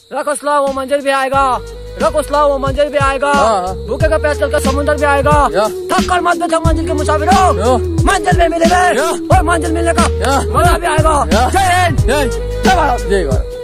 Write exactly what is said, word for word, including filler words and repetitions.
रखो स्लो, वो मंजिल भी आएगा। रखो स्लो, वो मंजिल भी आएगा। भूखे का प्यास चलकर समुद्र भी आएगा। थक कर मत बैठो मंजिल के मुसाफिरों, मंजिल में मिलेंगे और मंजिल मिलने का मजा भी आएगा। जय हिंद, जय भारत, जय भारत।